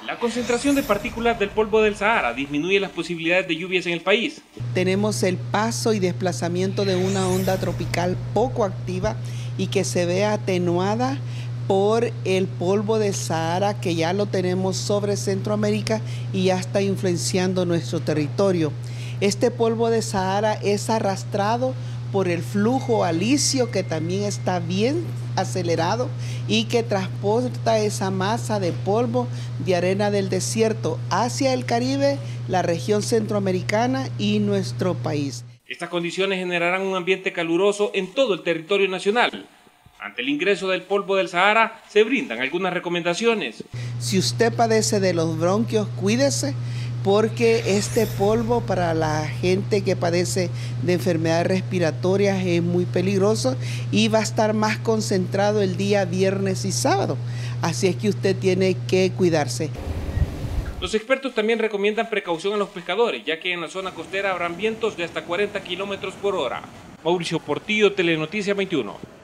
La concentración de partículas del polvo del Sahara disminuye las posibilidades de lluvias en el país. Tenemos el paso y desplazamiento de una onda tropical poco activa y que se ve atenuada por el polvo del Sahara, que ya lo tenemos sobre Centroamérica y ya está influenciando nuestro territorio. Este polvo de Sahara es arrastrado por el flujo alisio, que también está bien acelerado y que transporta esa masa de polvo de arena del desierto hacia el Caribe, la región centroamericana y nuestro país. Estas condiciones generarán un ambiente caluroso en todo el territorio nacional. Ante el ingreso del polvo del Sahara, se brindan algunas recomendaciones. Si usted padece de los bronquios, cuídese, porque este polvo para la gente que padece de enfermedades respiratorias es muy peligroso y va a estar más concentrado el día viernes y sábado. Así es que usted tiene que cuidarse. Los expertos también recomiendan precaución a los pescadores, ya que en la zona costera habrán vientos de hasta 40 km/h. Mauricio Portillo, Telenoticia 21.